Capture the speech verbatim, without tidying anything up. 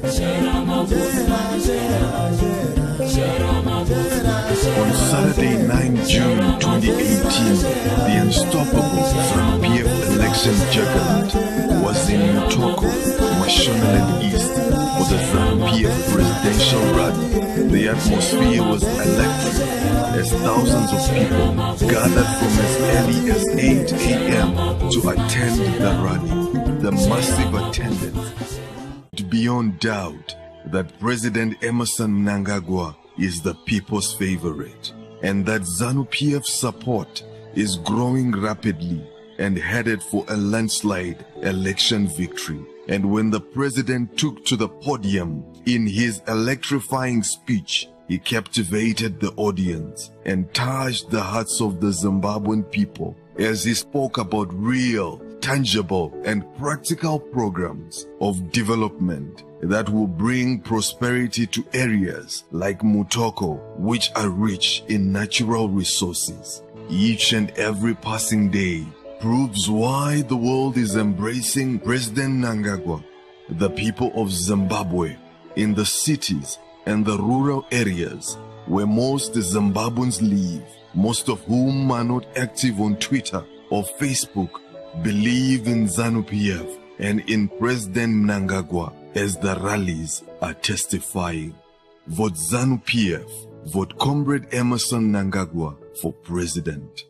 On Saturday, the ninth of June twenty eighteen, the unstoppable ZANU-P F election juggernaut was in Mutoko, Mashonaland East, for the ZANU-P F presidential rally. The atmosphere was electric as thousands of people gathered from as early as eight A M to attend the rally. The massive attendance, beyond doubt, that President Emmerson Mnangagwa is the people's favorite, and that ZANU-P F support is growing rapidly and headed for a landslide election victory. And when the president took to the podium in his electrifying speech, he captivated the audience and touched the hearts of the Zimbabwean people as he spoke about real, tangible, and practical programs of development that will bring prosperity to areas like Mutoko, which are rich in natural resources. Each and every passing day proves why the world is embracing President Mnangagwa. The people of Zimbabwe, in the cities and the rural areas where most Zimbabweans live, most of whom are not active on Twitter or Facebook, believe in ZANU-P F and in President Mnangagwa, as the rallies are testifying. Vote ZANU-P F, vote Comrade Emmerson Mnangagwa for president.